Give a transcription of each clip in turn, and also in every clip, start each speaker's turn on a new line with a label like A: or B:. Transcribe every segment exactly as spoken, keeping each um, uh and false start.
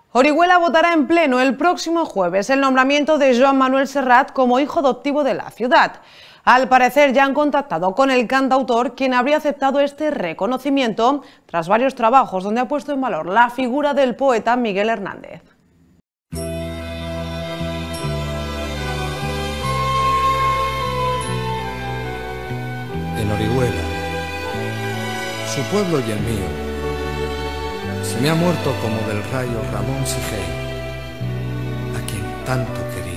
A: Orihuela votará en pleno el próximo jueves el nombramiento de Joan Manuel Serrat como hijo adoptivo de la ciudad. Al parecer ya han contactado con el cantautor, quien habría aceptado este reconocimiento tras varios trabajos donde ha puesto en valor la figura del poeta Miguel Hernández.
B: En Orihuela, su pueblo y el mío, se me ha muerto como del rayo Ramón Sigey, a quien tanto quería.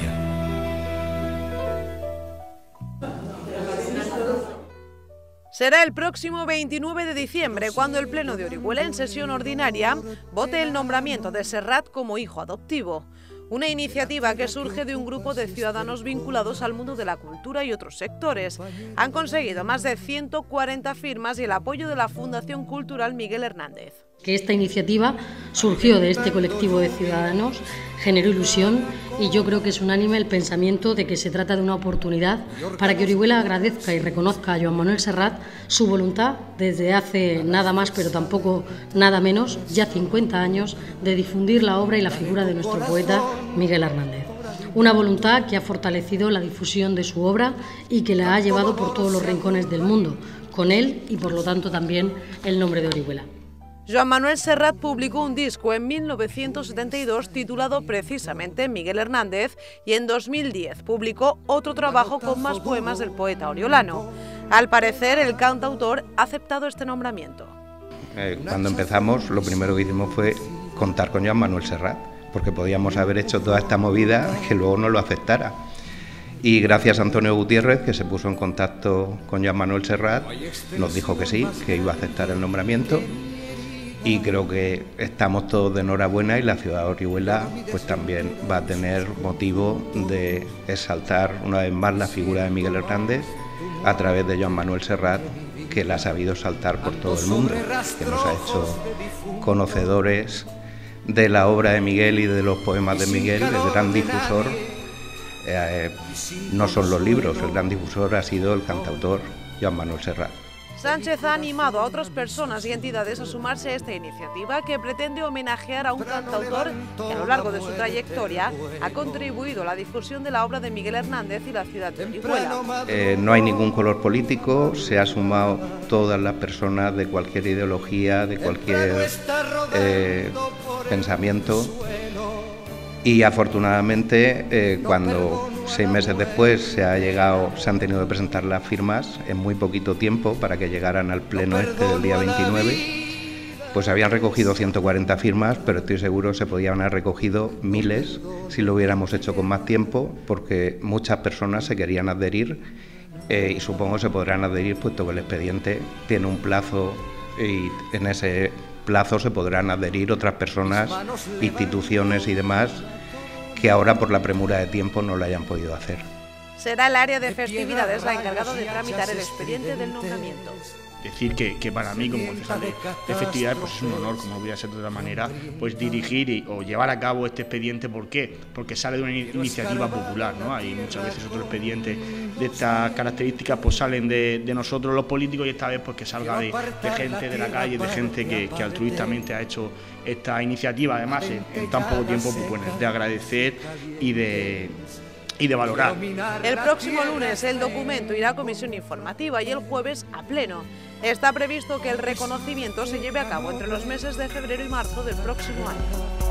A: Será el próximo veintinueve de diciembre cuando el Pleno de Orihuela, en sesión ordinaria, vote el nombramiento de Serrat como hijo adoptivo. Una iniciativa que surge de un grupo de ciudadanos vinculados al mundo de la cultura y otros sectores. Han conseguido más de ciento cuarenta firmas y el apoyo de la Fundación Cultural Miguel Hernández.
C: Que esta iniciativa surgió de este colectivo de ciudadanos, generó ilusión y yo creo que es unánime el pensamiento de que se trata de una oportunidad para que Orihuela agradezca y reconozca a Joan Manuel Serrat su voluntad desde hace nada más, pero tampoco nada menos, ya cincuenta años, de difundir la obra y la figura de nuestro poeta Miguel Hernández. Una voluntad que ha fortalecido la difusión de su obra y que la ha llevado por todos los rincones del mundo, con él y por lo tanto también el nombre de Orihuela.
A: Joan Manuel Serrat publicó un disco en mil novecientos setenta y dos titulado precisamente Miguel Hernández y en dos mil diez publicó otro trabajo con más poemas del poeta oriolano. Al parecer, el cantautor ha aceptado este nombramiento.
D: Eh, cuando empezamos, lo primero que hicimos fue contar con Joan Manuel Serrat, porque podíamos haber hecho toda esta movida que luego no lo aceptara. Y gracias a Antonio Gutiérrez, que se puso en contacto con Joan Manuel Serrat, nos dijo que sí, que iba a aceptar el nombramiento. Y creo que estamos todos de enhorabuena y la ciudad de Orihuela pues también va a tener motivo de exaltar una vez más la figura de Miguel Hernández a través de Joan Manuel Serrat, que la ha sabido exaltar por todo el mundo, que nos ha hecho conocedores de la obra de Miguel y de los poemas de Miguel. El gran difusor eh, no son los libros, el gran difusor ha sido el cantautor Joan Manuel Serrat.
A: Sánchez ha animado a otras personas y entidades a sumarse a esta iniciativa que pretende homenajear a un cantautor que a lo largo de su trayectoria ha contribuido a la difusión de la obra de Miguel Hernández y la ciudad de Orihuela.
D: Eh, no hay ningún color político, se ha sumado todas las personas de cualquier ideología, de cualquier eh, pensamiento. Y afortunadamente, eh, cuando seis meses después se ha llegado, se han tenido que presentar las firmas en muy poquito tiempo para que llegaran al pleno este del día veintinueve, pues habían recogido ciento cuarenta firmas, pero estoy seguro se podían haber recogido miles si lo hubiéramos hecho con más tiempo, porque muchas personas se querían adherir eh, y supongo se podrán adherir puesto que el expediente tiene un plazo y en ese plazo se podrán adherir otras personas, instituciones y demás que ahora por la premura de tiempo no lo hayan podido hacer.
A: Será el área de festividades la encargada de tramitar el expediente del nombramiento.
E: Decir que, que para mí como concejal de, de festividades pues es un honor, como no podría ser de otra manera, pues dirigir y, o llevar a cabo este expediente. ¿Por qué? Porque sale de una iniciativa popular, ¿no? Hay muchas veces otros expedientes de estas características pues salen de, de nosotros los políticos y esta vez pues que salga de, de gente de la calle, de gente que, que altruistamente ha hecho esta iniciativa, además en, en tan poco tiempo, pues bueno, de agradecer y de... y de valorar.
A: El próximo lunes el documento irá a comisión informativa y el jueves a pleno. Está previsto que el reconocimiento se lleve a cabo entre los meses de febrero y marzo del próximo año.